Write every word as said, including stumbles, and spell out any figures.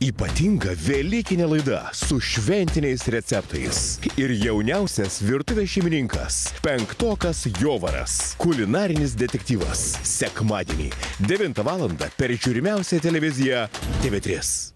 Ypatinga velykinė laida su šventiniais receptais. Ir jauniausias virtuvės šeimininkas, penktokas Jovaras, kulinarinis detektyvas. Sekmadienį, devintą valandą per žiūrimiausią televiziją T V trys.